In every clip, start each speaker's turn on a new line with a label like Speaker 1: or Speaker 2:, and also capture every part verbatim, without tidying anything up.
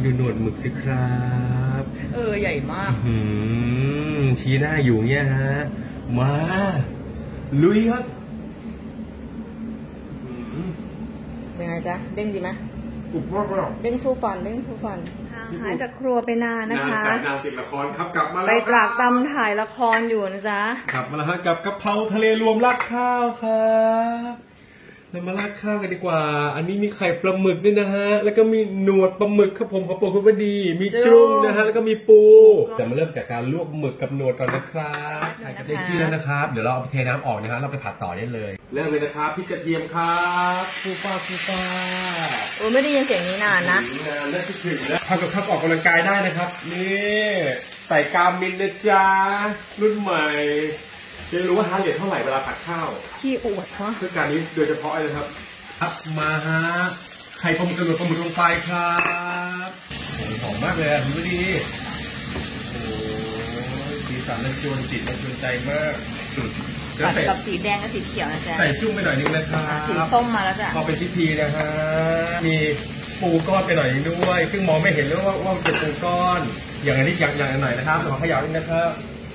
Speaker 1: ดูหนวดหมึกสิครับ
Speaker 2: เออใหญ่มาก
Speaker 1: ชี้หน้าอยู่เงี้ยฮะมาลุยครับ
Speaker 2: ยังไงจ๊ะเด้งดีไหม
Speaker 1: กรุบมากเลย
Speaker 2: เด้งสู้ฟันเด้งสู้ฟันหายจากครัวไปนานนะคะ
Speaker 1: นานติดละครครับกลับมาแล้ว
Speaker 2: ไปตรากตำถ่ายละครอยู่นะจ๊ะ
Speaker 1: กลับมาแล้วฮะกับกะเพราทะเลรวมราดข้าวครับเรามาราดข้าวกันดีกว่าอันนี้มีไข่ปลาหมึกด้วยนะฮะแล้วก็มีหนวดปลาหมึกครับผมขอโปรดคุณพอดีมีจุ้งนะฮะแล้วก็มีปูแต่มาเริ่มจากการลวกหมึกกับหนวดก่อนนะครับใส่กระเทียมที่แล้วนะครับเดี๋ยวเราเอาไปเทน้ำออกนะฮะเราไปผัดต่อได้เลยเริ่มเลยนะครับพริกกระเทียมครับฟูฟ้าฟูฟ้า
Speaker 2: โอ้ไม่ได้ยินเสียงนี้นานนะ
Speaker 1: นานแล้วคิดถึงนะทำกับข้าวออกกำลังกายได้นะครับนี่ใส่กามินนะจ๊ะรุ่นใหม่จะรู้ว่าฮาร์ดเรทเท่าไหร่เวลาผัดข้าว
Speaker 2: ขี้อวดวะ
Speaker 1: เพื่อการนี้โดยเฉพาะเลยครับครับมาฮะไข่ปลาหมึกกระโดดปลาหมึกลงไปครับหอมมากเลยอ่ะดูดีโอ้ยสีสันมันชวนจิตมันชวนใจมาก
Speaker 2: ตัดกับสีแดงกับสีเขียวนะจ๊ะ
Speaker 1: ใส่จุ้งไปหน่อยนึงนะครับ
Speaker 2: สีส้มมาแล้วจ้ะ
Speaker 1: พอเป็นพิธีนะฮะมีปูก้อนไปหน่อยนึงด้วยซึ่งมองไม่เห็นเลยว่าว่าเป็นปูก้อนอย่างนี้อย่างอย่างหน่อยนะครับขอขยับนิดนะครับ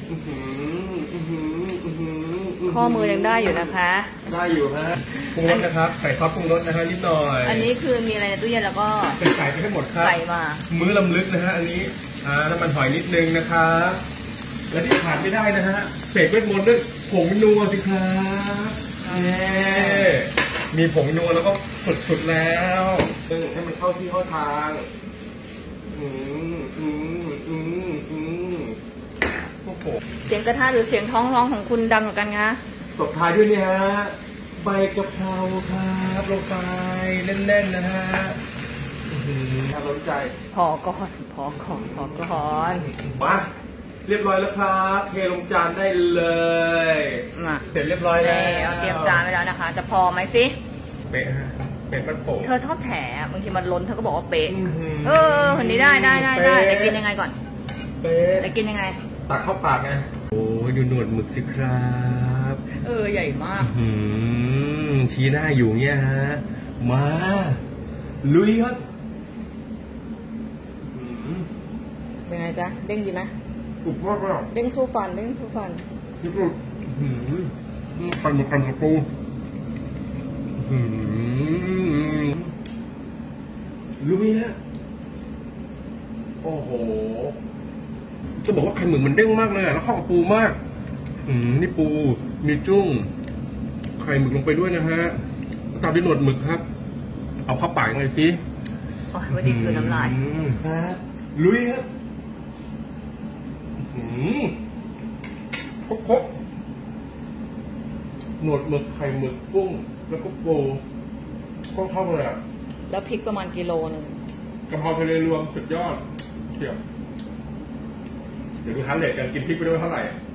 Speaker 2: ข้อมือยังได้อยู่นะคะ
Speaker 1: ได้อยู่ฮะปรุงรสนะครับใส่ซอสปรุงรสนะฮะนิดหน่อย
Speaker 2: อันนี้คือมีอะไรในตู้เย็นแล้วก็
Speaker 1: ใส่ไปให้หมดครับ
Speaker 2: ใส่มา
Speaker 1: มื้อลำลึกนะฮะอันนี้อ่าน้ำมันหอยนิดนึงนะครับและที่ขาดไม่ได้นะฮะเศษเวทมนต์ด้วยผงนัวสิครับนี่มีผงนัวแล้วก็สุดๆแล้วให้มันเข้าที่เข้าทางอืมอืมอืมอืม
Speaker 2: เสียงกระทะหรือเสียงท้องร้องของคุณดังกว่ากันคะ
Speaker 1: ตบท้ายด้วยนี่ฮะใบกะเพราครับลงไปเล่นๆนะฮะน่าสนใจ
Speaker 2: พอก่อนพอก่อนพอก่อน
Speaker 1: มาเรียบร้อยแล้วครับเทลงจานได้เลย
Speaker 2: มา
Speaker 1: เสร็จเรียบร้อยแล้ว
Speaker 2: เตรียมจานไว้แล้วนะคะจะพอไหมสิ
Speaker 1: เป๊ะฮะเป็นมันโป่ง
Speaker 2: เธอชอบแถบางทีมันล้นเธอก็บอกว่าเป๊ะเออคนนี้ได้ได้ได้ได้จะกินยังไงก่อน
Speaker 1: เป๊ะ
Speaker 2: จะกินยังไง
Speaker 1: ตักเข้าปากไงโอ้ยดูหนวดหมึกสิครับ
Speaker 2: เออใหญ่มาก
Speaker 1: ชี้หน้าอยู่เงี้ยฮะมาลุยครับ
Speaker 2: ยังไงจ๊ะเด้งดีไหม
Speaker 1: กรุบมากเลย
Speaker 2: เด้งสู้ฟันเด้งสู้ฟัน
Speaker 1: ที่สุดฟันมาฟันกระปูลุยฮะโอ้โหจะบอกว่าไข่หมึกมันเด้งมากเลยแล้วเข้ากับปูมากอืมนี่ปูมีจุ้งไข่หมึกลงไปด้วยนะฮะตามด้วยหนวดหมึกครับเอาเข้าปากยังไงสิ
Speaker 2: โอ้ยวันนี้คือน้ำลาย
Speaker 1: ฮะลุยครับครบครบหนวดหมึกไข่หมึกกุ้งแล้วก็ปูเข้าเข้าเลยอ่ะ
Speaker 2: แล้วพริกประมาณกิโลนึง
Speaker 1: กะเพราทะเลรวมสุดยอดเทียบเดี๋ยวดูฮาร์ดเรทกันกินพริกไปด้วยเท่าไหร่